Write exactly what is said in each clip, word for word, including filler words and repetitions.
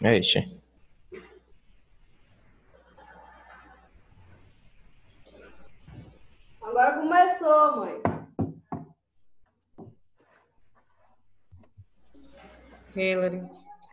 Eixe. Agora começou, mãe. Hillary.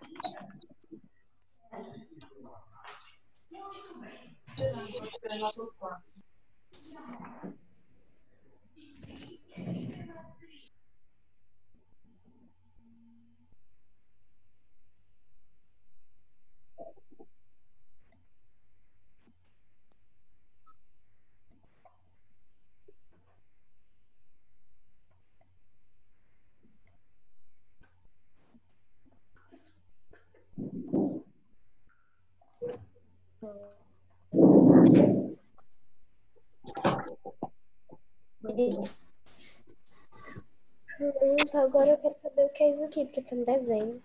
Então, agora eu quero saber o que é isso aqui, porque tem um desenho.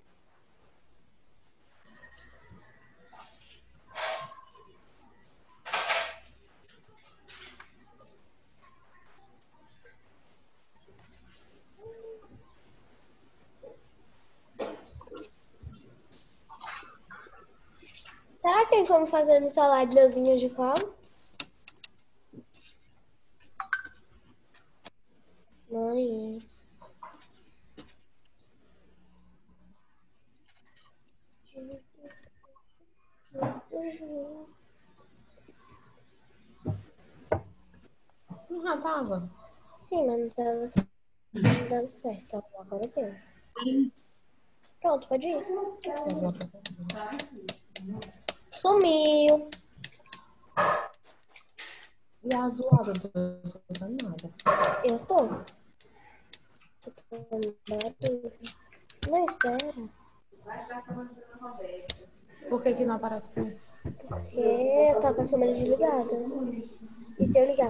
Será que tem como fazer no celular de meuzinho de cola? Mãe. Não já tava. Sim, mas não tava, não dava certo. Então, agora deu. Pronto, pode ir. Sumiu. E a zoada do nada. Eu tô. Eu tô dando barulho. Não, espera. Por que que não aparece aqui? Porque tá com a câmera desligada. E se eu ligar?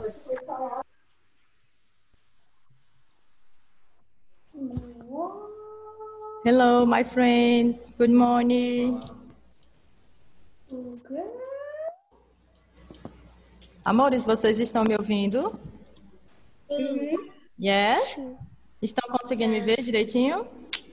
Hello, my friends. Good morning. Amores, vocês estão me ouvindo? Sim. Yes? Estão conseguindo me ver direitinho?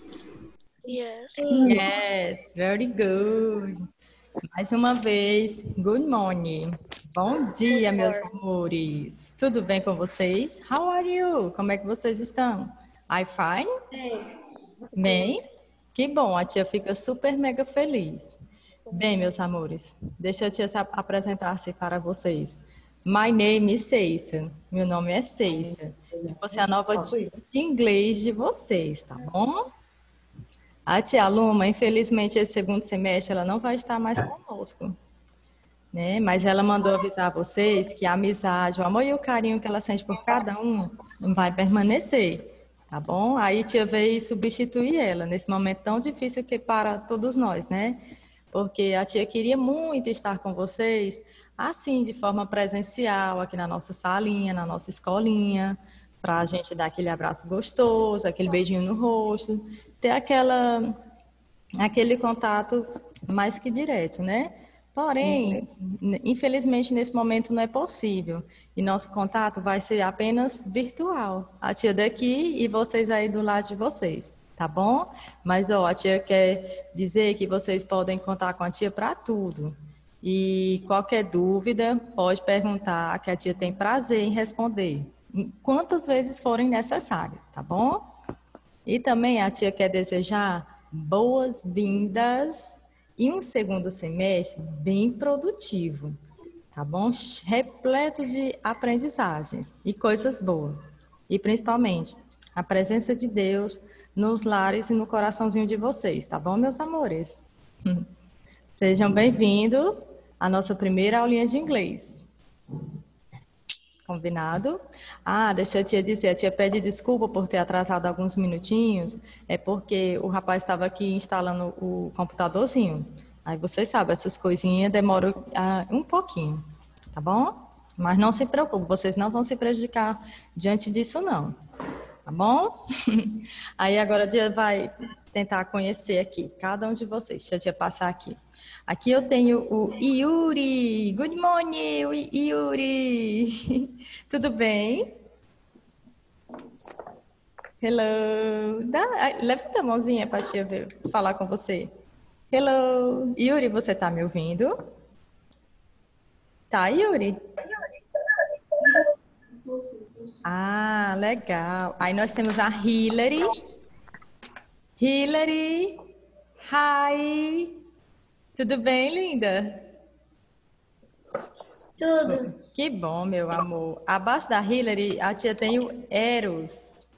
Yes. Yes, very good. Mais uma vez, good morning. Bom dia, meus amores. Tudo bem com vocês? How are you? Como é que vocês estão? I fine? Bem? Que bom, a tia fica super mega feliz. Bem, meus amores, deixa a tia se ap- apresentar-se para vocês. My name is Ceissa. Meu nome é Ceissa. E você é a nova tia de inglês de vocês, tá bom? A tia Luma, infelizmente, esse segundo semestre, ela não vai estar mais conosco, né? Mas ela mandou avisar vocês que a amizade, o amor e o carinho que ela sente por cada um vai permanecer, tá bom? Aí tia veio substituir ela nesse momento tão difícil que para todos nós, né? Porque a tia queria muito estar com vocês, assim, de forma presencial, aqui na nossa salinha, na nossa escolinha, para a gente dar aquele abraço gostoso, aquele beijinho no rosto, ter aquela aquele contato mais que direto, né? Porém, infelizmente nesse momento não é possível. E nosso contato vai ser apenas virtual. A tia daqui e vocês aí do lado de vocês, tá bom? Mas ó, a tia quer dizer que vocês podem contar com a tia para tudo. E qualquer dúvida, pode perguntar, que a tia tem prazer em responder, quantas vezes forem necessárias, tá bom? E também a tia quer desejar boas-vindas e um segundo semestre bem produtivo, tá bom? Repleto de aprendizagens e coisas boas. E principalmente a presença de Deus nos lares e no coraçãozinho de vocês, tá bom, meus amores? Sejam bem-vindos à nossa primeira aulinha de inglês. Combinado? Ah, deixa a tia dizer, a tia pede desculpa por ter atrasado alguns minutinhos, é porque o rapaz estava aqui instalando o computadorzinho. Aí vocês sabem, essas coisinhas demoram ah, um pouquinho, tá bom? Mas não se preocupe, vocês não vão se prejudicar diante disso, não. Tá bom? Aí agora a tia vai tentar conhecer aqui cada um de vocês. Deixa a tia passar aqui. Aqui eu tenho o Yuri. Good morning, Yuri. Tudo bem? Hello. Dá, levanta a mãozinha para a tia ver, falar com você. Hello. Yuri, você tá me ouvindo? Tá, Yuri? Ah, legal. Aí nós temos a Hillary. Hillary, hi. Tudo bem, linda? Tudo. Que bom, meu amor. Abaixo da Hillary, a tia tem o Eros.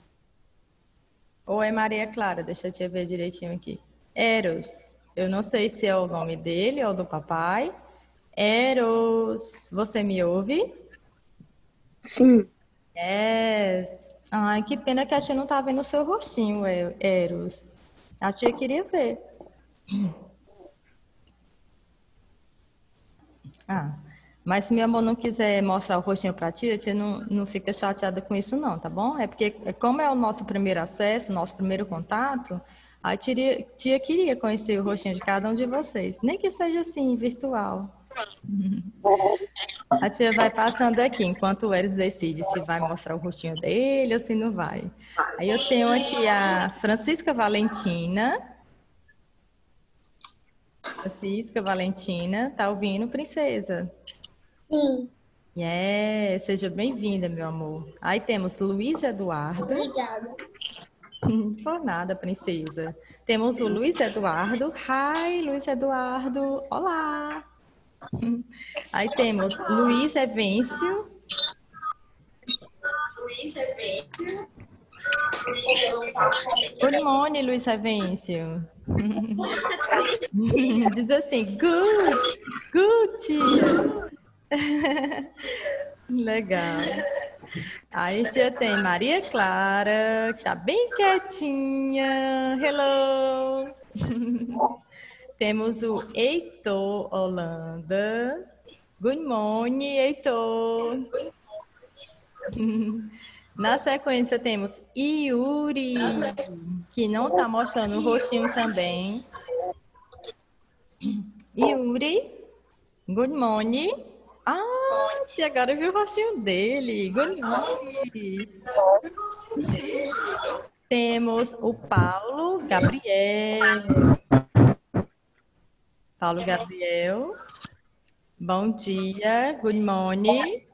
Ou é Maria Clara? Deixa a tia ver direitinho aqui. Eros. Eu não sei se é o nome dele ou do papai. Eros. Você me ouve? Sim. É. Ai, que pena que a tia não tá vendo o seu rostinho, E- Eros. A tia queria ver. Ah, mas se meu amor não quiser mostrar o rostinho pra tia, a tia não, não fica chateada com isso não, tá bom? É porque, é como é o nosso primeiro acesso, o nosso primeiro contato, a tia, tia queria conhecer o rostinho de cada um de vocês, nem que seja assim, virtual. A tia vai passando aqui, enquanto o Eris decide se vai mostrar o rostinho dele ou se não vai. Aí eu tenho aqui a Francisca Valentina. Francisca Valentina, tá ouvindo, princesa? Sim. É, seja bem-vinda, meu amor. Aí temos Luiz Eduardo. Obrigada. Por nada, princesa. Temos o Luiz Eduardo. Hi, Luiz Eduardo. Olá. Aí temos Luiz Evêncio. Good morning, Luiz Evêncio. Diz assim, good, good, tia. Legal. Aí tia tem Maria Clara, que tá bem quietinha. Hello. Temos o Heitor Holanda. Good morning, Heitor. Na sequência temos Yuri, que não tá mostrando o rostinho também. Yuri, good morning. Ah, tia, agora viu o rostinho dele. Good morning. Temos o Paulo Gabriel. Paulo Gabriel. Bom dia, good morning.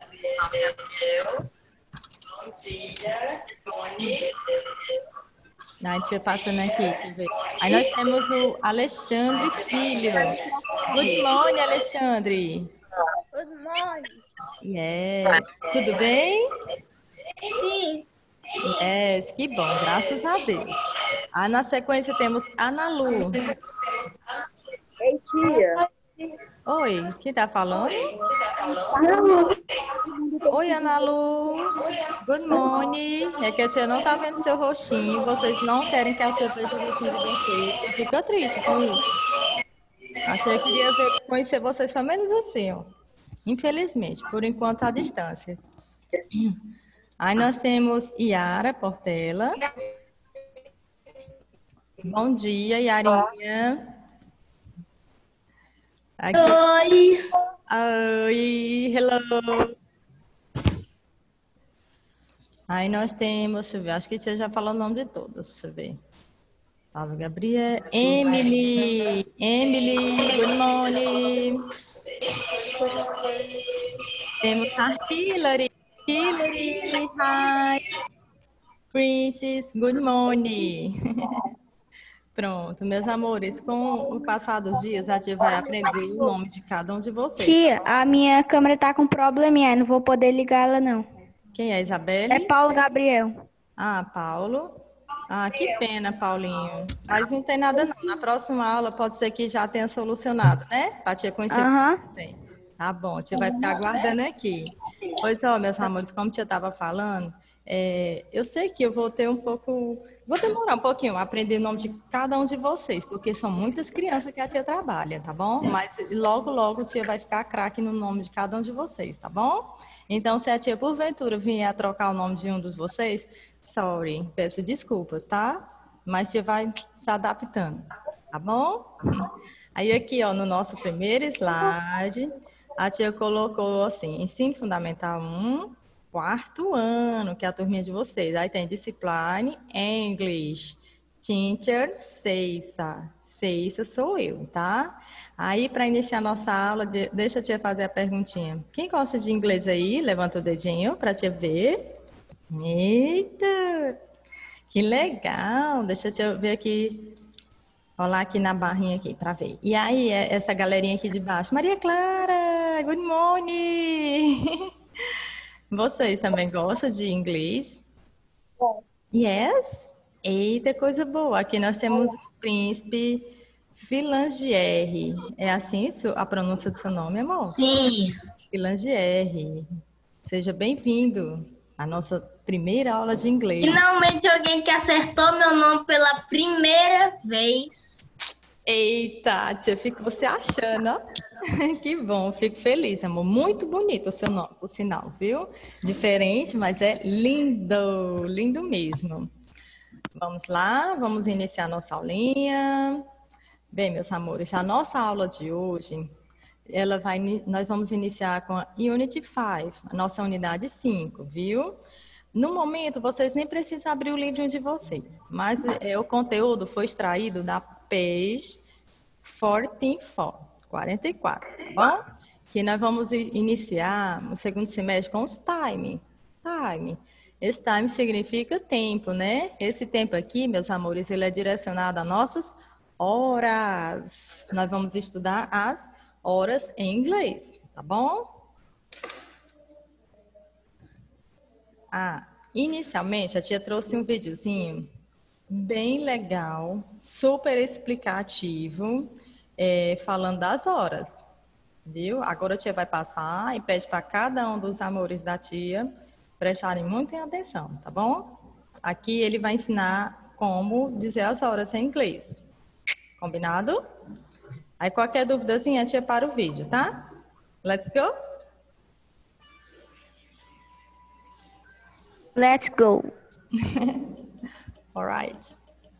Bom dia, good morning. Aí, tia, passando aqui, deixa eu ver. Aí nós temos o Alexandre Filho. Good morning, Alexandre. Good morning. Yes. Tudo bem? Sim. Yes, que bom, graças a Deus. Aí na sequência temos Ana Lu. Ei, tia. Oi, quem tá falando? Oi, Ana Lu. Good morning. É que a tia não tá vendo seu rostinho. Vocês não querem que a tia veja o rostinho de vocês. E fica triste com isso. A tia queria ver, conhecer vocês pelo menos assim, ó. Infelizmente, por enquanto à distância. Aí nós temos Yara Portela. Bom dia, Yarinha. Aqui. Oi. Oi, hello. Aí nós temos, deixa eu ver, acho que a tia já falou o nome de todos, deixa eu ver. Paulo Gabriel, Emily, Emily, good morning. Temos a Hillary, Hillary, hi. Princess, good morning. Pronto, meus amores, com o passar dos dias, a tia vai aprender o nome de cada um de vocês. Tia, a minha câmera tá com probleminha, não vou poder ligar ela não. Quem é, Isabelle? É Paulo Gabriel. Ah, Paulo. Ah, que pena, Paulinho. Mas não tem nada não. Na próxima aula pode ser que já tenha solucionado, né? Pra tia conhecer. Aham. Bem. Tá bom, a tia vai ficar aguardando aqui. Pois, ó, meus amores, como a tia estava falando, é, eu sei que eu vou ter um pouco... Vou demorar um pouquinho a aprender o nome de cada um de vocês, porque são muitas crianças que a tia trabalha, tá bom? Mas logo, logo a tia vai ficar craque no nome de cada um de vocês, tá bom? Então, se a tia, porventura, vier a trocar o nome de um dos vocês, sorry, peço desculpas, tá? Mas a tia vai se adaptando, tá bom? Aí aqui, ó, no nosso primeiro slide, a tia colocou assim, ensino fundamental um, quarto ano, que é a turminha de vocês. Aí tem discipline, English, teacher, sexta, Ceissa sou eu, tá? Aí, para iniciar nossa aula, de- deixa a tia fazer a perguntinha. Quem gosta de inglês aí? Levanta o dedinho para tia ver. Eita, que legal! Deixa eu ver aqui, rolar aqui na barrinha aqui para ver. E aí, é- essa galerinha aqui de baixo. Maria Clara, good morning! Vocês também gostam de inglês? Yes? Eita, coisa boa. Aqui nós temos o príncipe Filangieri. É assim su- a pronúncia do seu nome, amor? Sim. Filangieri. Seja bem-vindo à nossa primeira aula de inglês. Finalmente alguém que acertou meu nome pela primeira vez. Eita, a tia ficou se achando, ó. Que bom, fico feliz, amor. Muito bonito o seu nome, o sinal, viu? Diferente, mas é lindo, lindo mesmo. Vamos lá, vamos iniciar nossa aulinha. Bem, meus amores, a nossa aula de hoje, ela vai, nós vamos iniciar com a Unity cinco, a nossa unidade cinco, viu? No momento, vocês nem precisam abrir o livro de vocês, mas é, o conteúdo foi extraído da page quarenta e quatro, quarenta e quatro, tá bom? Que nós vamos i- iniciar no segundo semestre com os time. Time. Esse time significa tempo, né? Esse tempo aqui, meus amores, ele é direcionado a nossas horas. Nós vamos estudar as horas em inglês, tá bom? Ah, inicialmente a tia trouxe um videozinho bem legal, super explicativo, é, falando das horas, viu? Agora a tia vai passar e pede para cada um dos amores da tia prestarem muita atenção, tá bom? Aqui ele vai ensinar como dizer as horas em inglês. Combinado? Aí qualquer duvidazinha, a tia para o vídeo, tá? Let's go? Let's go. All right.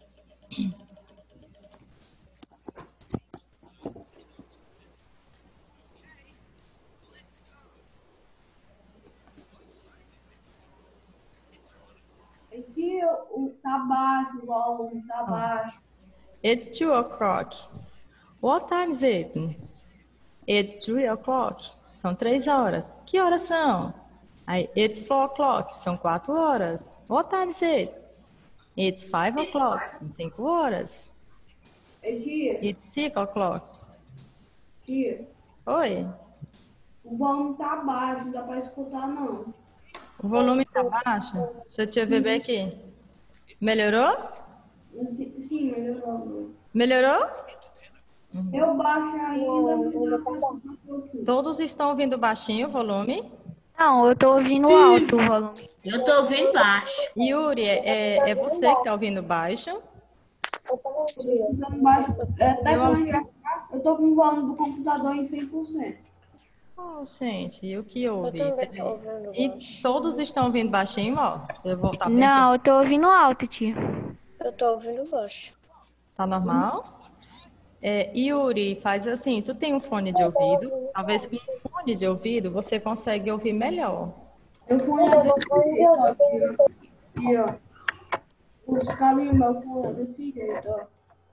Aqui o, tá baixo, o volume tá baixo. It's two o'clock. What time is it? It's three o'clock. São três horas. Que horas são? Aí, it's four o'clock. São quatro horas. What time is it? It's five o'clock. São cinco horas. Aqui, It's six o'clock. aqui, Oi. o volume tá baixo, não dá pra escutar não. O volume tá baixo? Deixa eu te ver bem aqui. Melhorou? Sim, sim, melhorou. Melhorou? Eu baixo ainda, mas dá pra escutar um pouquinho. Todos estão ouvindo baixinho o volume? Não, eu tô ouvindo alto o volume. Eu tô ouvindo baixo. Yuri, é, é você que está ouvindo baixo? Escutando baixo. É, tá Eu- falando já, eu tô com o volume do computador em cem por cento. Oh, gente, e o que houve? Eu também Peraí. tô ouvindo E baixo. todos estão ouvindo baixinho, ó? Deixa eu voltar bem Não, eu tô ouvindo alto, tia. Eu tô ouvindo baixo. Tá normal? É, Yuri, faz assim, tu tem um fone de ouvido? Talvez com um fone de ouvido você consegue ouvir melhor. Eu fui é desse jeito, ó. Aqui, ó. Os caminhos meu fone é desse jeito, ó.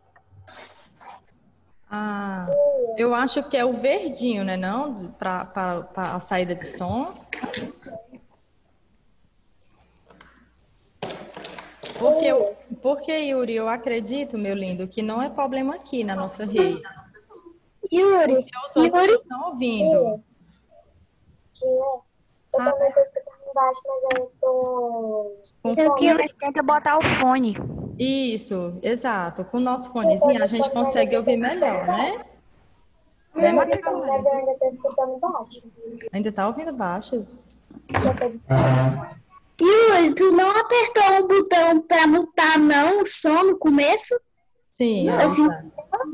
Ah, eu acho que é o verdinho, né, não? Para a saída de som. Porque, eu- porque, Yuri, eu acredito, meu lindo, que não é problema aqui na nossa rede. Yuri, Porque os outros estão ouvindo. tia, eu Ah. também tô escutando baixo, mas eu tô... Isso aqui, mas tenta botar o fone. Isso, exato. Com o nosso fonezinho a gente consegue ouvir melhor, né? Né, Maria Clara? Mas eu ainda tô escutando baixo. Ainda tá ouvindo baixo? Yuri, tu não apertou o botão pra mutar não o som no começo? Sim, Assim- tá.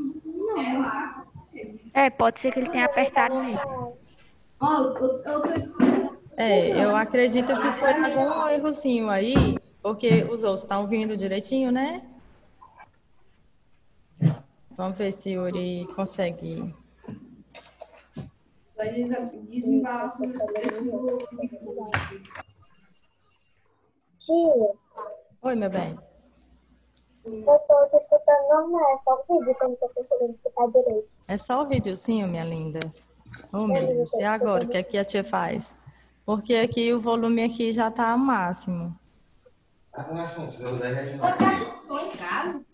É, pode ser que ele tenha apertado mesmo. Ó, eu, eu tô... É, eu acredito que foi algum errozinho aí, porque os outros estão ouvindo direitinho, né? Vamos ver se o Yuri consegue. Vai desembaraçar esse volume. Tia, Oi, meu bem. Eu tô te escutando normal, é só o vídeo que eu não tô conseguindo escutar direito. É só o videozinho, minha linda. Oh, É, meu amiga, Deus. tô E agora, o escutando. que é que a tia faz? Porque aqui o volume aqui já tá ao máximo. Ô, caixa de som em casa?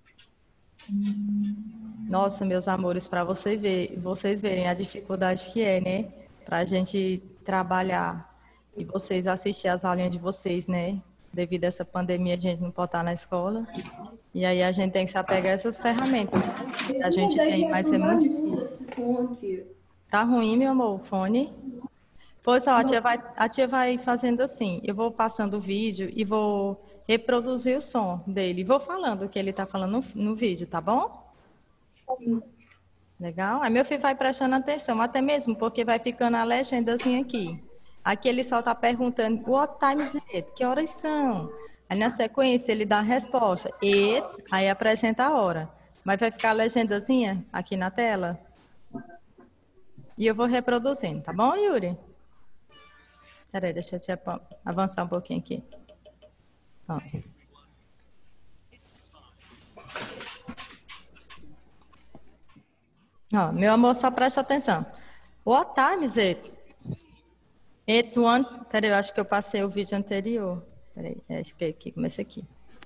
Nossa, meus amores, para você ver, vocês verem a dificuldade que é, né? Para a gente trabalhar e vocês assistir as aulinhas de vocês, né? Devido a essa pandemia, a gente não pode estar na escola. E aí a gente tem que se apegar a essas ferramentas, né? Que a gente tem, vai ser muito difícil. Tá ruim, meu amor, o fone? Pois ó, a tia vai, a tia vai fazendo assim. Eu vou passando o vídeo e vou reproduzir o som dele. Vou falando o que ele tá falando no, no vídeo, tá bom? Legal? Aí meu filho vai prestando atenção, até mesmo porque vai ficando a legenda assim aqui. Aqui ele só está perguntando, what time is it? Que horas são? Aí na sequência ele dá a resposta, it's, aí apresenta a hora. Mas vai ficar a legendazinha aqui na tela. E eu vou reproduzindo, tá bom, Yuri? Peraí, deixa eu te avançar um pouquinho aqui. Ó. Ó, meu amor, só presta atenção. What time is it? It's one... Peraí, eu acho que eu passei o vídeo anterior. Peraí, acho que aqui, começa aqui.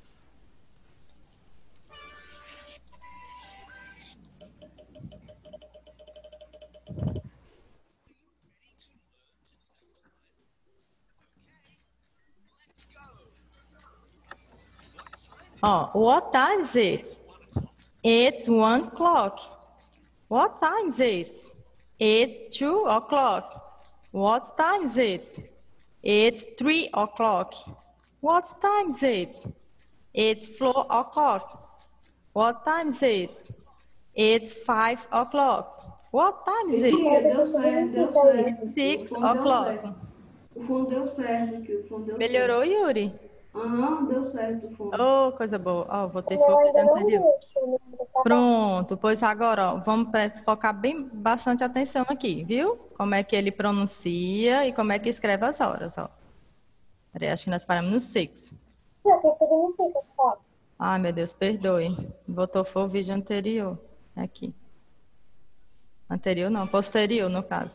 Ó, what time is it? It's one o'clock. What time is it? It's two o'clock. What time is it? It's three o'clock. What time is it? It's four o'clock. What time is it? It's five o'clock. What time is it? Deu certo, deu certo. Six O fundo deu o'clock. certo. O fundo deu certo, tio. O fundo deu Melhorou, Yuri? certo. Aham, deu certo o fundo. Oh, coisa boa. Ó, vou ter Eu foco ainda não anterior. vi, tio, não vou falar. Pronto, pois agora, ó, vamos pre- focar bem bastante atenção aqui, viu? Como é que ele pronuncia e como é que escreve as horas, ó. Peraí, acho que nós paramos no six. O que significa, sabe? Ai, meu Deus, perdoe. Botou foi o vídeo anterior. Aqui. Anterior não, posterior, no caso.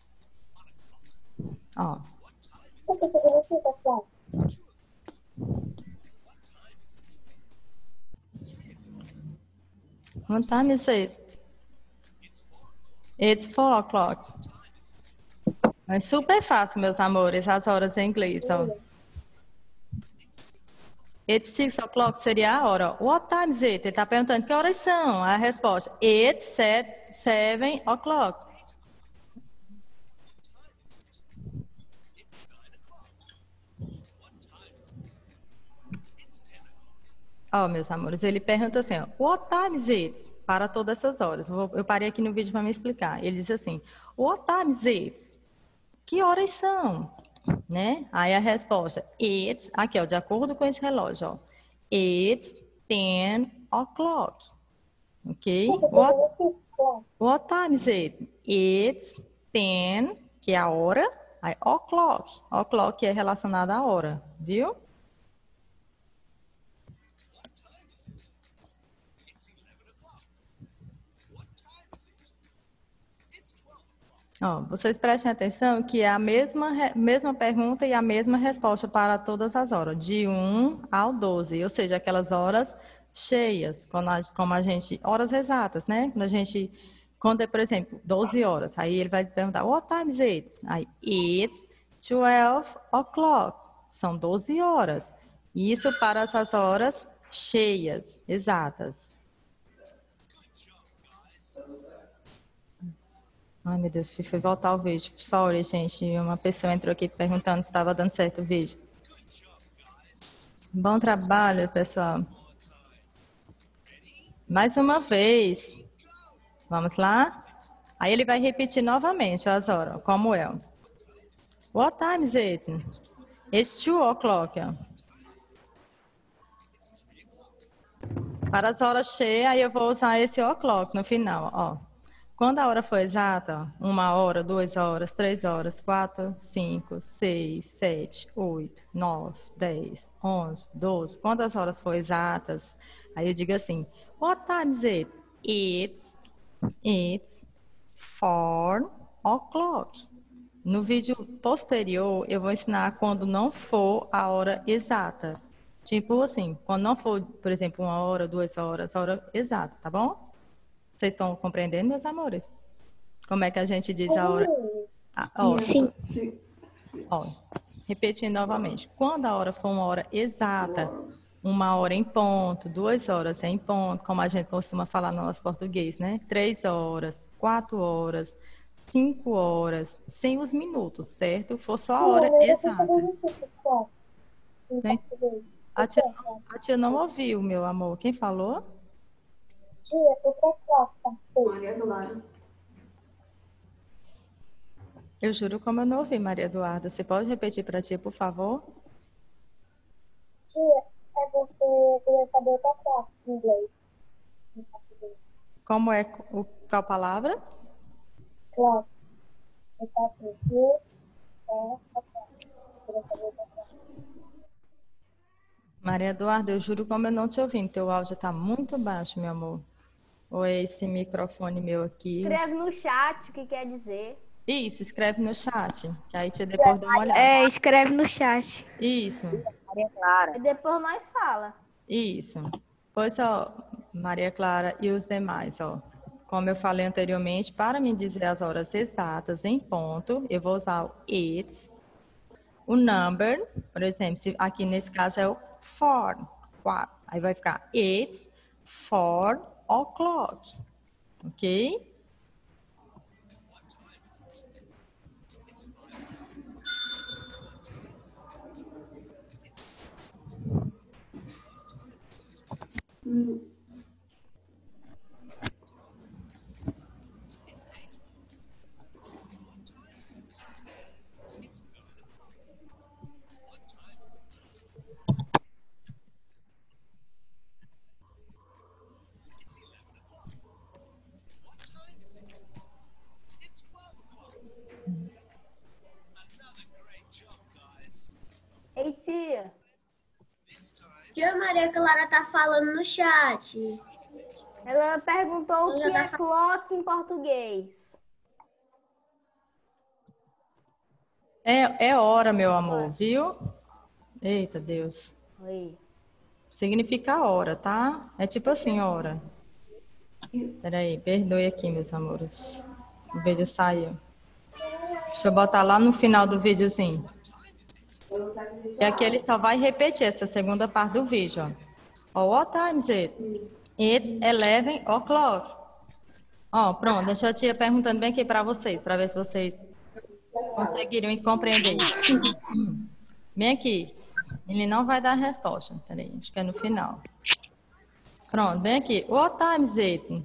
Ó. O que significa, sabe? What time is it? It's four o'clock. É super fácil, meus amores, as horas em inglês, ó. It's six o'clock seria a hora. What time is it? Ele está perguntando que horas são. A resposta, it's set, seven o'clock. Ó, meus amores, ele pergunta assim, ó, what time is it? Para todas essas horas. Eu, eu parei aqui no vídeo para me explicar. Ele diz assim, what time is it? Que horas são? Né? Aí a resposta, it's, aqui ó, de acordo com esse relógio, ó, it's ten o'clock. Ok? O que What, significa, sabe? what time is it? It's ten, que é a hora, aí o'clock. O'clock é relacionado à hora, viu? Ó, vocês prestem atenção que é a mesma, re- mesma pergunta e a mesma resposta para todas as horas, de um ao doze, ou seja, aquelas horas cheias, quando a- como a gente, horas exatas, né? Quando a gente conta, por exemplo, doze horas, aí ele vai perguntar, what time is it? Aí, it's twelve o'clock, são doze horas. Isso para essas horas cheias, exatas. Ai, meu Deus, fui voltar o vídeo. Sorry, gente. Uma pessoa entrou aqui perguntando se estava dando certo o vídeo. Bom trabalho, pessoal. Mais uma vez. Vamos lá? Aí ele vai repetir novamente as horas, como é. What time is it? It's two o'clock. Para as horas cheias, aí eu vou usar esse o'clock no final, ó. Quando a hora for exata, uma hora, duas horas, três horas, quatro, cinco, seis, sete, oito, nove, dez, onze, doze. Quando as horas for exatas, aí eu digo assim, what time is it? It's, it's four o'clock. No vídeo posterior, eu vou ensinar quando não for a hora exata. Tipo assim, quando não for, por exemplo, uma hora, duas horas, a hora exata, tá bom? Vocês estão compreendendo, meus amores? Como é que a gente diz a hora? Ah, ó, Sim. ó, repetindo novamente. Quando a hora for uma hora exata, uma hora em ponto, duas horas em ponto, como a gente costuma falar no nosso português, né? Três horas, quatro horas, cinco horas, sem os minutos, certo? For só a hora exata. Tem- A tia, a tia não ouviu, meu amor. Quem falou? Tia, por que clock tá feio? Maria Clara. Eu juro como eu não ouvi, Maria Eduarda. Você pode repetir para a tia, por favor? Tia, é porque eu queria saber o que é clock em inglês. Em português. Como é o, qual palavra? Clock. Eu faço aqui, é, a clock. Eu queria saber o que é clock. Maria Eduarda, eu juro como eu não te ouvi. Teu áudio está muito baixo, meu amor. Ou é esse microfone meu aqui? Escreve no chat o que quer dizer. Isso, escreve no chat. Que aí tia depois dá uma olhada. É, escreve no chat. Isso, Maria Clara. E depois nós fala. isso. Pois, ó, Maria Clara e os demais, ó. Como eu falei anteriormente, para me dizer as horas exatas em ponto, eu vou usar o it's. O number, por exemplo, se aqui nesse caso é o four, quatro. Aí vai ficar it's four o'clock, ok? Ei, tia. Tia Maria Clara tá falando no chat. Ela perguntou o que Ela já é tá clock em português. É, é hora, meu amor, viu? Eita, Deus. Oi. Significa hora, tá? É tipo assim, hora. Peraí, perdoe aqui, meus amores. O vídeo saiu. Deixa eu botar lá no final do videozinho. E aqui ele só vai repetir essa segunda parte do vídeo, ó. Ó, what time is it? It's eleven o'clock. Ó, pronto, deixa a tia perguntando bem aqui pra vocês, pra ver se vocês conseguiram compreender. Bem aqui. Ele não vai dar a resposta. Peraí, acho que é no final. Pronto, bem aqui. What time is it?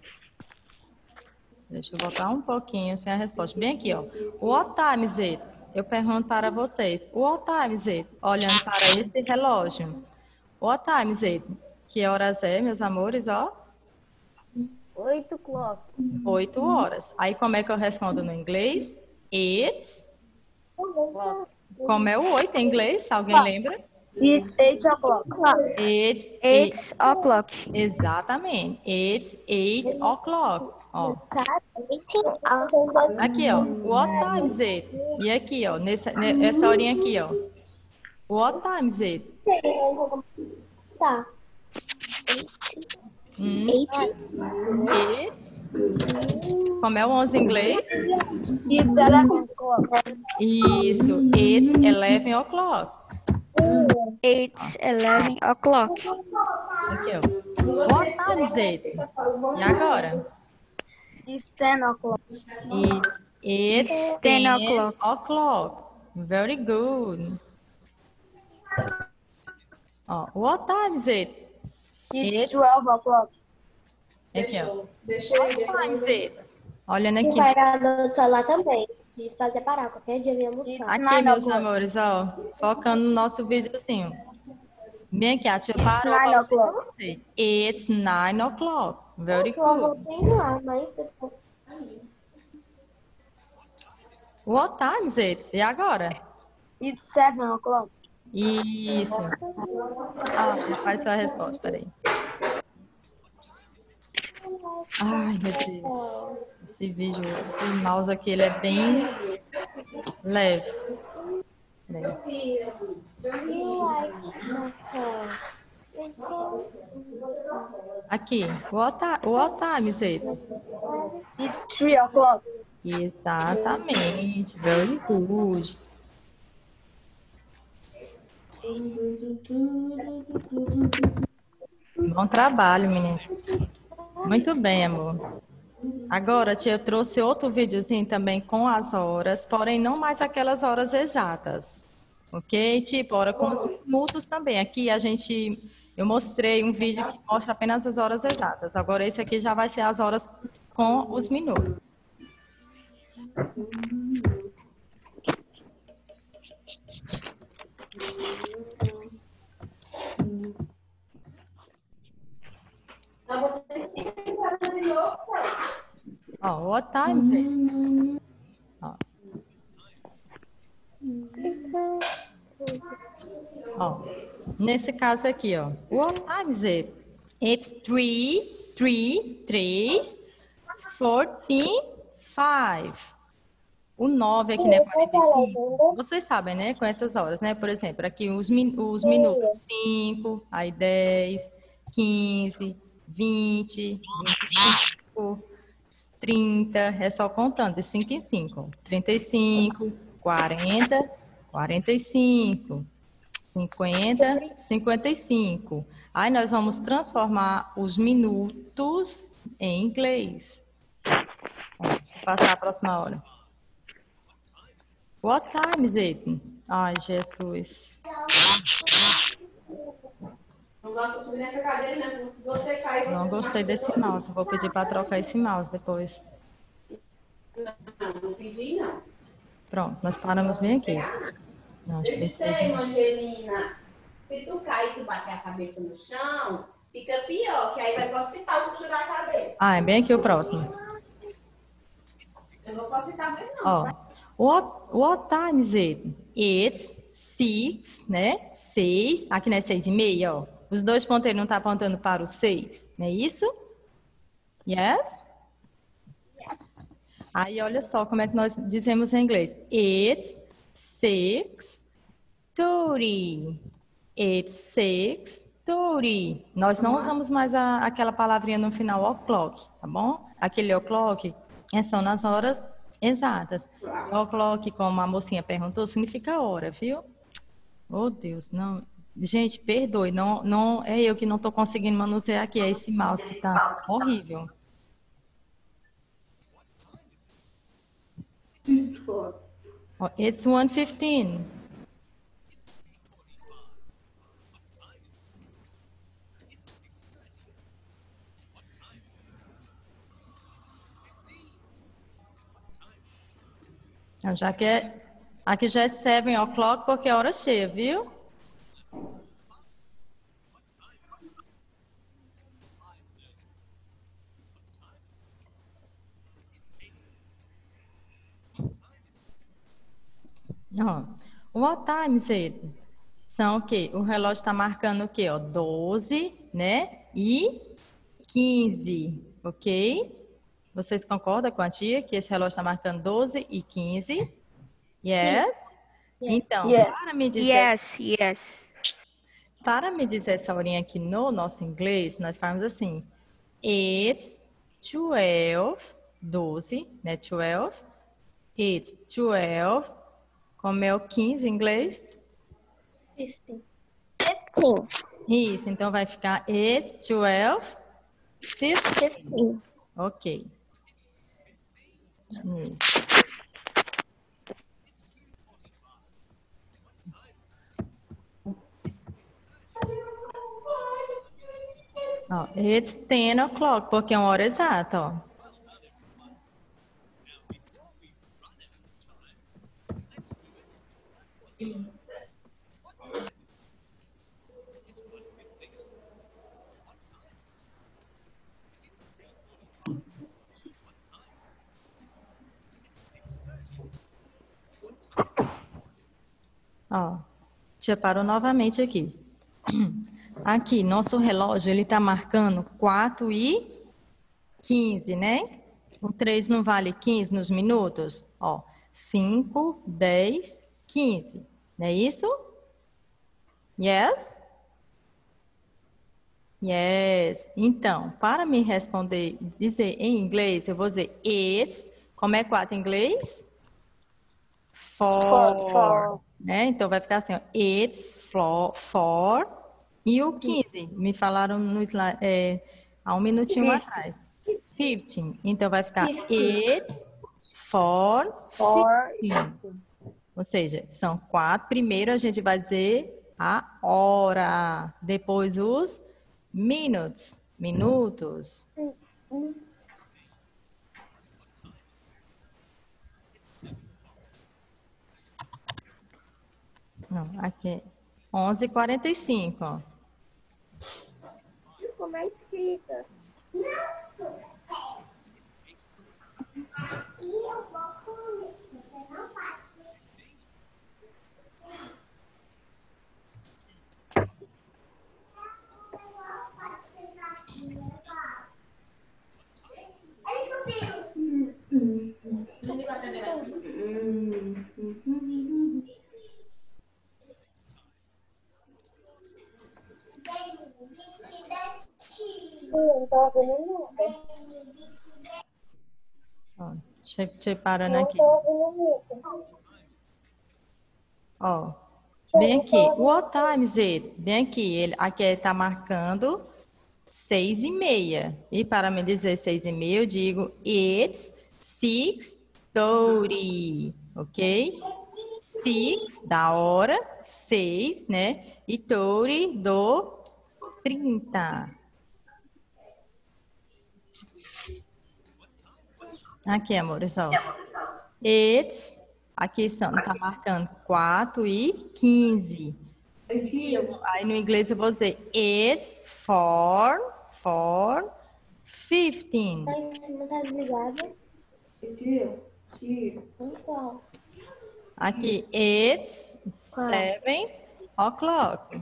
Deixa eu voltar um pouquinho sem a resposta. Bem aqui, ó. What time is it? Eu pergunto para vocês. What time is it? Olhando para esse relógio. What time is it? Que horas é, meus amores, ó? Oito clock. Oito horas. Aí como é que eu respondo no inglês? It's. Como é o oito em inglês? Alguém lembra? It's eight o'clock. It's Eight o'clock. Exatamente. It's eight o'clock. Ó. Aqui, ó. What time is it? E aqui, ó. Nessa, nessa horinha aqui, ó. What time is it? Tá. Hum. It's. Como é o onze em inglês? It's eleven o'clock. Isso. It's eleven o'clock. It's eleven o'clock. Aqui, ó. What time is it? E agora? It's ten o'clock. It, it's ten ten o'clock. o'clock. Very good. Ó, what time is it? It's twelve o'clock. Aqui, ó. Deixa What ele. time is it? Olhando aqui. Vai dar do celular também. Diz pra separar. Qualquer dia vinha buscar. Aqui, meus amores, ó. Focando no nosso videozinho. Bem aqui, a tia parou nine pra o'clock. você. It's nine o'clock. Very Eu good. vou treinar, mas depois. What time is it? E agora? It's seven o'clock. Isso. Ah, já apareceu a resposta, peraí. Ai, meu Deus. Esse vídeo, esse mouse aqui, ele é bem leve. Peraí. You like macaroni? Aqui, what, ti- what time is it? It's three o'clock. Exatamente, very good. Bom trabalho, menino. Muito bem, amor. Agora, tia, eu trouxe outro videozinho também com as horas, porém não mais aquelas horas exatas. Ok? Tipo, hora com os minutos também. Aqui a gente, eu mostrei um vídeo que mostra apenas as horas exatas. Agora esse aqui já vai ser as horas com os minutos. Ó, what time is it? Ó. Ó, nesse caso aqui, ó. What time is it? It's three, three, três, fourteen, five. O nove aqui, né? quarenta e cinco. Vocês sabem, né? Com essas horas, né? Por exemplo, aqui os, min os minutos. cinco, aí dez, quinze, vinte, vinte e cinco, trinta. É só contando de cinco em cinco. trinta e cinco, quarenta, quarenta e cinco. cinquenta, cinquenta e cinco. Aí nós vamos transformar os minutos em inglês. Vou passar a próxima hora. What time is it? Ai, Jesus. Não vai subir nessa cadeira, né? Se você cair, você Não gostei desse mouse. Vou pedir para trocar esse mouse depois. Não, não pedi, não. Pronto, nós paramos bem aqui. Não, acho que Esse fez- tem, Angelina. Se tu cair e tu bater a cabeça no chão, fica pior, que aí vai pro hospital costurar a cabeça. Ah, é bem aqui o próximo. Eu não posso ficar bem, não. Ó, what, what time is it? It's six, né? Seis. Aqui não é seis e meia, ó. Os dois ponteiros não estão apontando para o seis, não é isso? Yes? Aí, olha só como é que nós dizemos em inglês. It's six thirty. It's six thirty. Nós não usamos mais a, aquela palavrinha no final, o'clock, tá bom? Aquele o'clock é só nas horas exatas. O'clock, como a mocinha perguntou, significa hora, viu? Oh, Deus, não. Gente, perdoe, não, não é eu que não estou conseguindo manusear aqui, é esse mouse que tá horrível. Oh, it's one fifteen. Então, já que é, aqui já é seven o'clock porque é hora cheia, viu? Ó, what time is it? São o quê? O relógio está marcando o quê? Ó, doze, né? E quinze, ok? Vocês concordam com a tia que esse relógio está marcando doze e quinze? Yes? Então, Yes. para me dizer, Yes, yes. para me dizer essa horinha aqui no nosso inglês, nós falamos assim: it's twelve, doze, né? twelve. It's twelve. Como é o quinze em inglês? Fifteen. Isso, então vai ficar it's twelve, fifteen. Fifteen. Ok. Isso. Ó, it's ten o'clock, porque é uma hora exata, ó. Ó, tia parou novamente aqui. Aqui, nosso relógio, ele tá marcando quatro e quinze, né? O três não vale quinze nos minutos? Ó, cinco, dez, quinze. Não é isso? Yes? Yes. Então, para me responder, dizer em inglês, eu vou dizer it's. Como é quatro em inglês? Four. Né? Então, vai ficar assim, ó. It's four. four. E o quinze? Me falaram no slide, é, há um minutinho atrás. quinze. Então, vai ficar it's four. fifteen. Ou seja, são quatro. Primeiro, a gente vai dizer a hora. Depois, os minutes. Minutos. Não, aqui é onze e quarenta e cinco, ó. Como é escrita? Ó, deixa, deixa eu parando aqui. Ó, bem aqui. What time is it? Bem aqui. Ele, aqui ele tá marcando seis e meia. E para me dizer seis e meia, eu digo it's six thirty. Ok? Six da hora, seis, né? E thirty do trinta. Aqui, amores, ó. It's, aqui estão, tá marcando quatro e quinze. Aí no inglês eu vou dizer it's four, four, fifteen. Tá desligada? Aqui, it's seven o'clock.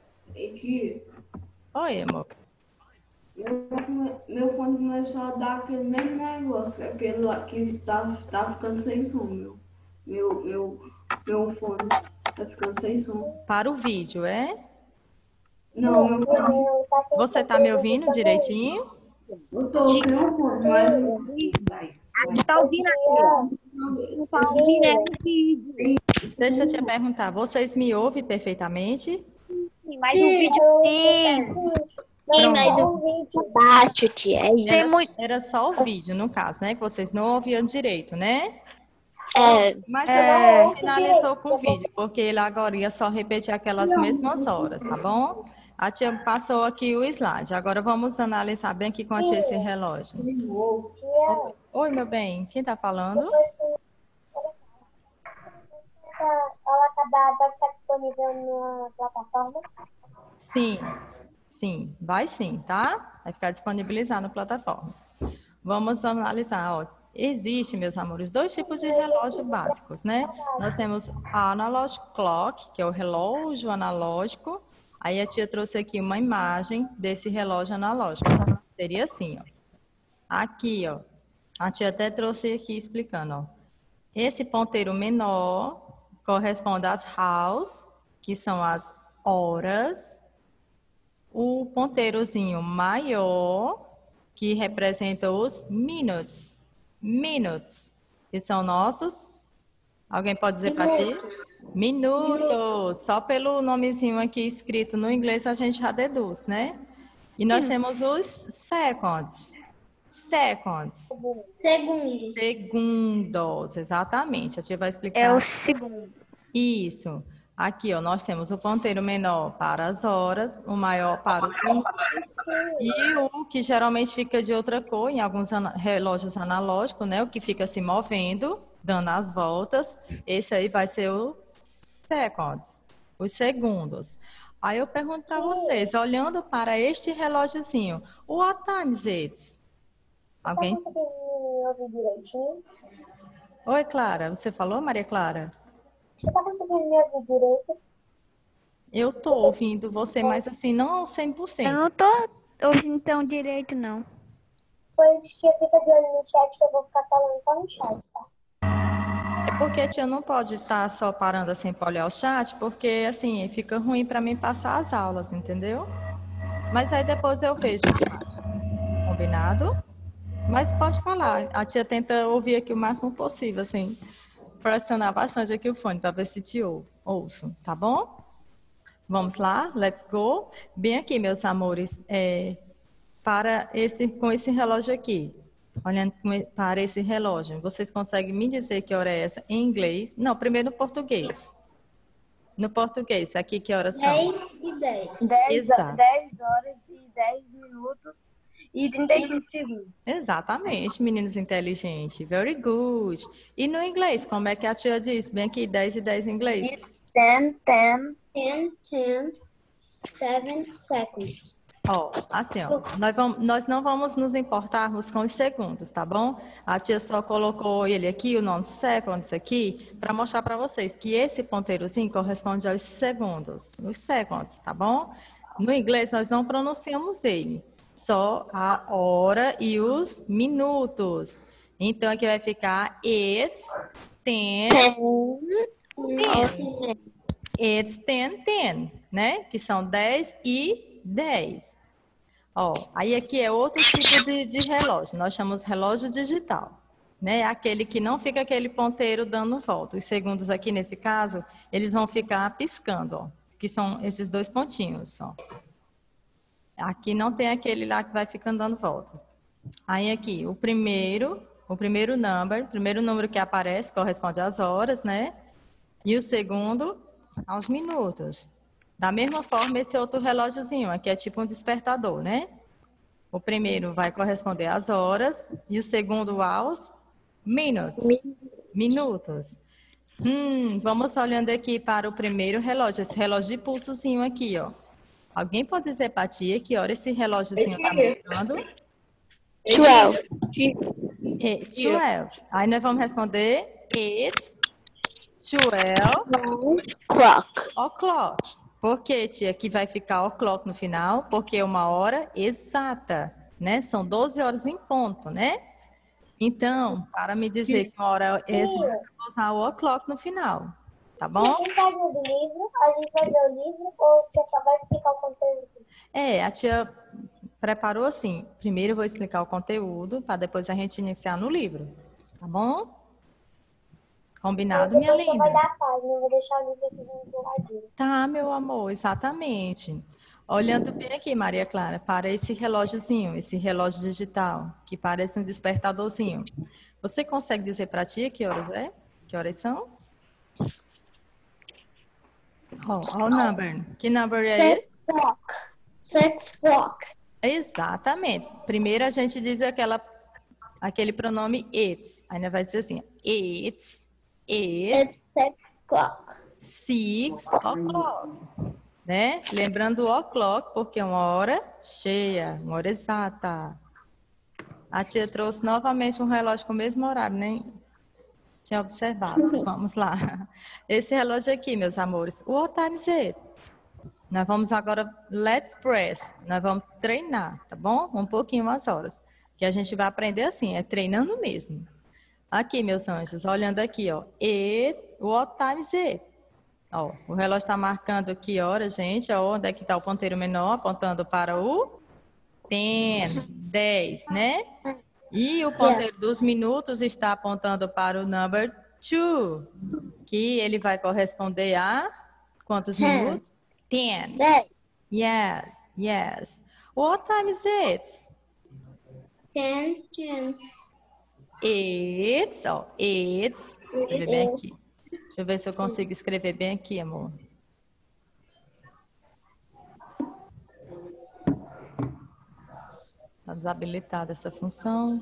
Oi, amor. Meu, meu fone começou a dar aquele mesmo negócio, aquele lá que tá, tá ficando sem som, meu. Meu, meu, meu fone tá ficando sem som. Para o vídeo, é? Não, meu fone. Você tá me ouvindo direitinho? Eu tô sem o fone, mas. Tá ouvindo aqui? Não tá ouvindo é o vídeo. Deixa eu te perguntar, vocês me ouvem perfeitamente? Mas o vídeo tem. Tem mais um vídeo baixo, tia. É isso. Era, Tem muito- era só o vídeo, no caso, né? Que vocês não ouviam direito, né? É, Mas É. você finalizou com o vídeo, porque ele agora ia só repetir aquelas mesmas horas, tá bom? A tia passou aqui o slide. Agora vamos analisar bem aqui com a tia esse relógio. tia, Oi, meu bem. Quem tá falando? ela acaba, vai ficar disponível na plataforma? Sim, sim. Vai sim, tá? Vai ficar disponibilizado na plataforma. Vamos analisar, ó. Existe, meus amores, dois tipos de relógio básicos, né? Nós temos a analog clock, que é o relógio analógico. Aí a tia trouxe aqui uma imagem desse relógio analógico. Seria assim, ó. Aqui, ó. A tia até trouxe aqui explicando, ó. Esse ponteiro menor corresponde às hours, que são as horas. O ponteirozinho maior, que representa os minutes. Minutes, que são nossos. Alguém pode dizer para ti? Minutos. Só pelo nomezinho aqui escrito no inglês a gente já deduz, né? E nós temos os seconds. Seconds. Segundos. Segundos, exatamente. A tia vai explicar. É o segundo. Isso. Aqui, ó, nós temos o ponteiro menor para as horas, o maior para os minutos e o que geralmente fica de outra cor em alguns ana- relógios analógicos, né? O que fica se movendo, dando as voltas. Esse aí vai ser o seconds, os segundos. Aí eu pergunto para vocês, olhando para este relógiozinho, what time is it? Alguém? Você consegue me ouvir direitinho? Oi, Clara. Você falou, Maria Clara? Você tá conseguindo me ouvir direito? Eu tô ouvindo você, mas assim, não cem por Eu cento. não tô ouvindo tão direito, não. Pois tia fica de olho no chat que eu vou ficar falando só no chat, tá? É porque a tia não pode estar só parando assim para olhar o chat, porque assim, fica ruim para mim passar as aulas, entendeu? Mas aí depois eu vejo o chat. Combinado? Mas pode falar. A tia tenta ouvir aqui o máximo possível, assim, pressionar bastante aqui o fone para ver se te ou- ouço, tá bom? Vamos lá, let's go. Bem aqui, meus amores, é, para esse, com esse relógio aqui, olhando com e- para esse relógio, vocês conseguem me dizer que hora é essa em inglês? Não, primeiro no português. No português, aqui que horas são? dez e dez. Exato. dez horas e dez minutos e trinta e cinco segundos. Exatamente, meninos inteligentes. Very good. E no inglês, como é que a tia diz? Bem aqui, dez e dez em inglês. It's ten, ten. ten, ten, seven seconds. Ó, assim, ó, nós, vamos, nós não vamos nos importarmos com os segundos, tá bom? A tia só colocou ele aqui, o nome seconds aqui, para mostrar para vocês que esse ponteirozinho corresponde aos segundos, os seconds, tá bom? No inglês nós não pronunciamos ele, só a hora e os minutos. Então aqui vai ficar it's ten, ten. It's ten, ten, né? Que são dez e dez. Ó, aí aqui é outro tipo de, de relógio. Nós chamamos relógio digital, né? Aquele que não fica aquele ponteiro dando volta. Os segundos aqui, nesse caso, eles vão ficar piscando, ó. Que são esses dois pontinhos, ó. Aqui não tem aquele lá que vai ficando dando volta. Aí aqui, o primeiro, o primeiro number, o primeiro número que aparece corresponde às horas, né? E o segundo, aos minutos. Da mesma forma, esse outro relógiozinho, aqui é tipo um despertador, né? O primeiro vai corresponder às horas e o segundo aos minutes. Minutos. Hum, vamos olhando aqui para o primeiro relógio, esse relógio de pulsozinho aqui, ó. Alguém pode dizer para a tia que hora esse relógiozinho está marcando? Twelve. É, doze. Aí nós vamos responder it's twelve Clock. o'clock. Por que, tia, que vai ficar o'clock no final? Porque é uma hora exata, né? São doze horas em ponto, né? Então, para me dizer que uma hora exata, eu vou usar o o'clock no final, tá bom? A gente vai ler do livro, a gente vai ler o livro ou você só vai explicar o conteúdo? É, a tia preparou assim. Primeiro eu vou explicar o conteúdo, para depois a gente iniciar no livro, tá bom? Combinado, minha Depois você vai linda? dar a página, eu vou deixar o livro aqui no ladinho. Tá, meu amor, exatamente. Olhando bem aqui, Maria Clara, para esse relógiozinho, esse relógio digital, que parece um despertadorzinho. Você consegue dizer para a tia que horas é? Que horas são? Ó, ó o number. Que number é esse? Clock. Six o'clock. Exatamente. Primeiro a gente diz aquela, aquele pronome it's. Aí nós vai dizer assim, it's, it's It's six o'clock. six o'clock. Né? Lembrando o o'clock, porque é uma hora cheia, uma hora exata. A tia trouxe novamente um relógio com o mesmo horário, nem tinha observado. Vamos lá. Esse relógio aqui, meus amores, what time is it? Nós vamos agora, let's press. Nós vamos treinar, tá bom? Um pouquinho umas horas. Que a gente vai aprender assim, é treinando mesmo. Aqui, meus anjos, olhando aqui, ó. It, what time is it? Ó, o relógio está marcando aqui hora, gente. Ó, onde é que está o ponteiro menor? Apontando para o dez, dez, né? E o ponteiro dos minutos está apontando para o number two, que ele vai corresponder a quantos Ten. minutos? Ten. Dez. Yes, yes. What time is it? ten, ten. It's, ó, it's. Deixa eu ver bem aqui. Deixa eu ver se eu consigo escrever bem aqui, amor. Está desabilitada essa função.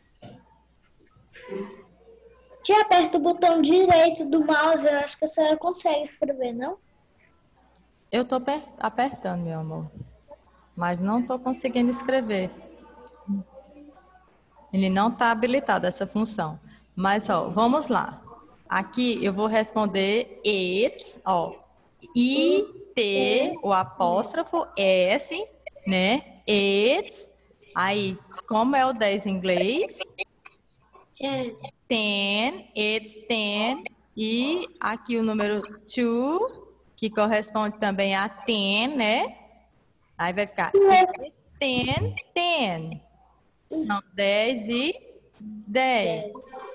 Tia, aperta o botão direito do mouse, eu acho que a senhora consegue escrever, não? Eu estou apertando, meu amor. Mas não estou conseguindo escrever. Ele não está habilitado, essa função. Mas, ó, vamos lá. Aqui eu vou responder it's, ó. I, T, o apóstrofo, S, né? It's. Aí, como é o dez em inglês? Ten, it's ten. E aqui o número two, que corresponde também a ten, né? Aí vai ficar it's ten, ten. São dez e dez.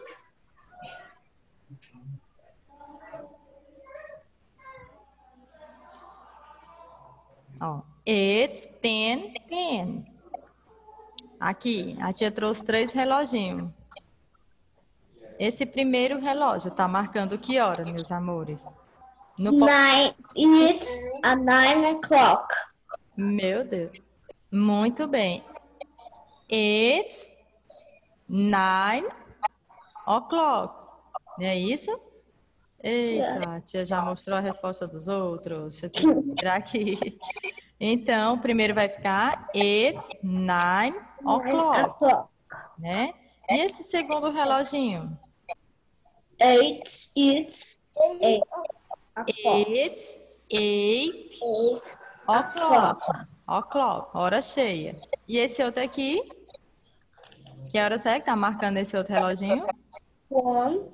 Ó, it's ten, ten. Aqui, a tia trouxe três reloginhos. Esse primeiro relógio tá marcando que hora, meus amores? No... Nine, it's a nine o'clock. Meu Deus. Muito bem. It's nine o'clock. Não é isso? Eita, a tia já mostrou a resposta dos outros. Deixa eu tirar aqui. Então, primeiro vai ficar it's nine o'clock. Né? E esse segundo reloginho? Eight, it's eight. It's eight o'clock. O'clock, hora cheia. E esse outro aqui? Que horas é que tá marcando esse outro reloginho? One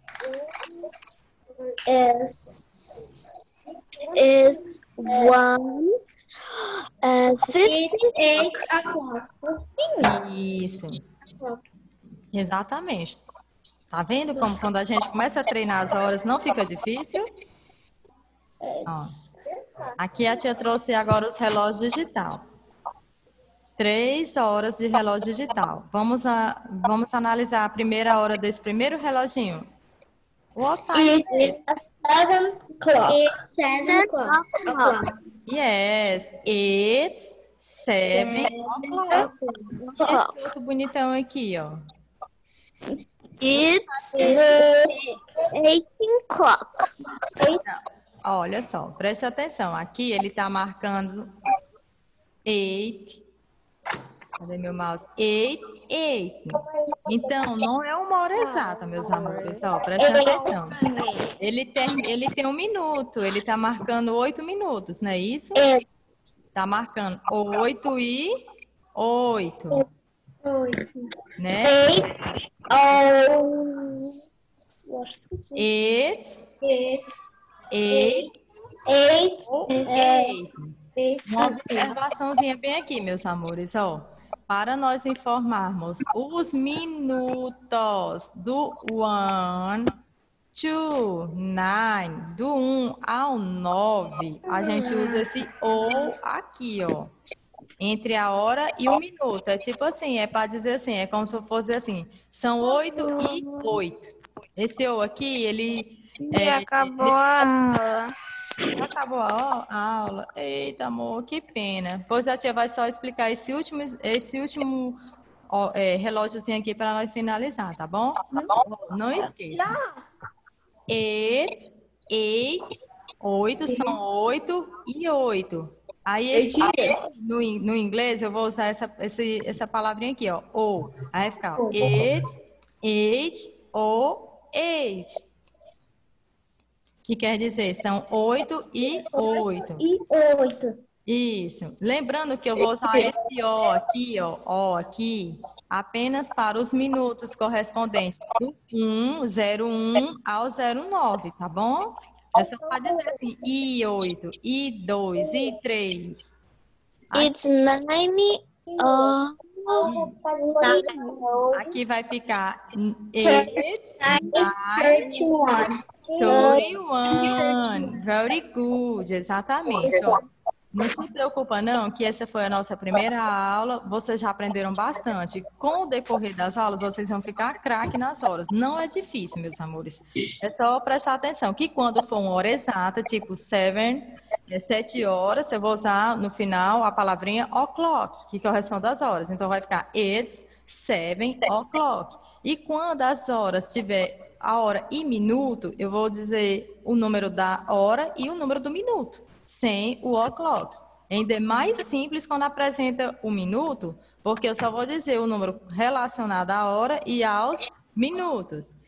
is is one uh, fifty-eight o'clock. Isso. Exatamente. Tá vendo como quando a gente começa a treinar as horas não fica difícil? Ó. Aqui a tia trouxe agora os relógios digital. Três horas de relógio digital. Vamos, a, vamos analisar a primeira hora desse primeiro reloginho. What time is it? It's seven o'clock. It's seven o'clock. Yes, it's seven o'clock. Esse outro bonitão aqui, ó. It's eight o'clock. Não, olha só, preste atenção. Aqui ele tá marcando eight. Cadê meu mouse? Eight, eight. Então, não é uma hora exata, meus amores. Ó, preste atenção. Ele tem, ele tem um minuto. Ele tá marcando oito minutos, não é isso? Tá marcando oito e oito. Né? It's eight, ou eight. Uma observaçãozinha bem aqui, meus amores, ó. Para nós informarmos os minutos do one, two, nine, do um ao nove, a gente usa esse ou aqui, ó. Entre a hora e o minuto. É tipo assim, é para dizer assim, é como se fosse assim, são oito e oito. Esse ou aqui, ele... E acabou a aula. Acabou a aula. Eita, amor, que pena. Pois a tia vai só explicar esse último, esse último ó, é, relógiozinho aqui para nós finalizar, tá bom? Tá bom? Não esqueça. It's eight, oito, são oito e oito. Aí, esse, no, no inglês, eu vou usar essa, esse, essa palavrinha aqui, ó. Ou. Aí vai ficar it's, eight, ou eight. Que quer dizer, são oito e oito. E oito. Isso. Lembrando que eu vou usar esse O aqui, ó, O aqui, apenas para os minutos correspondentes do um, zero um ao zero nove, tá bom? É só para dizer assim, I oito, I dois, I três. It's nine or Aqui vai ficar eight, Thirty one. twenty one. Very good. Exatamente. Ó. Não se preocupa não, que essa foi a nossa primeira aula. Vocês já aprenderam bastante. Com o decorrer das aulas, vocês vão ficar craque nas horas. Não é difícil, meus amores. É só prestar atenção que quando for uma hora exata, tipo seven, é sete horas, eu vou usar no final a palavrinha o'clock, que corresponde às horas. Então vai ficar it's seven o'clock. E quando as horas tiver a hora e minuto, eu vou dizer o número da hora e o número do minuto, sem o o'clock. Ainda é mais simples quando apresenta o minuto, porque eu só vou dizer o número relacionado à hora e aos minutos.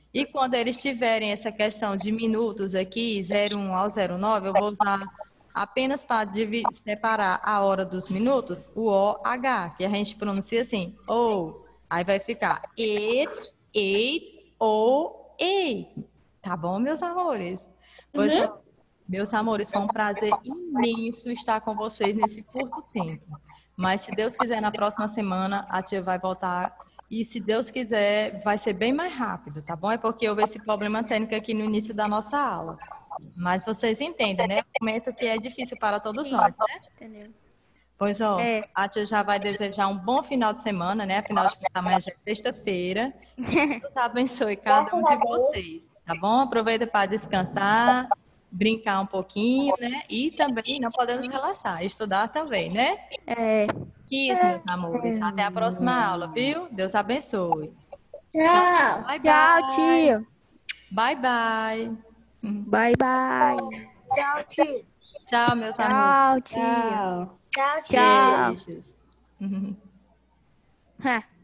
E quando eles tiverem essa questão de minutos aqui, zero um ao zero nove, eu vou usar apenas para separar a hora dos minutos, o O H, que a gente pronuncia assim, ou. Aí vai ficar it's, eight, ou, eight. Tá bom, meus amores? Pois, Uhum. meus amores, foi um prazer imenso estar com vocês nesse curto tempo. Mas, se Deus quiser, na próxima semana, a tia vai voltar. E, se Deus quiser, vai ser bem mais rápido, tá bom? É porque houve esse problema técnico aqui no início da nossa aula. Mas vocês entendem, né? O momento que é difícil para todos nós, né? Entendeu? Pois, ó, É. a tia já vai desejar um bom final de semana, né? Afinal de contas, amanhã já é sexta-feira. Deus abençoe cada um de vocês, tá bom? Aproveita para descansar, brincar um pouquinho, né? E também não podemos relaxar, estudar também, né? É. Isso, meus amores. Até a próxima aula, viu? Deus abençoe. Tchau. Bye, Tchau, bye. tio. Bye, bye. Bye, bye. Tchau, tio. Tchau, meus amores. Tchau, tio. Tchau, tio. Tchau. Beijos. Ha.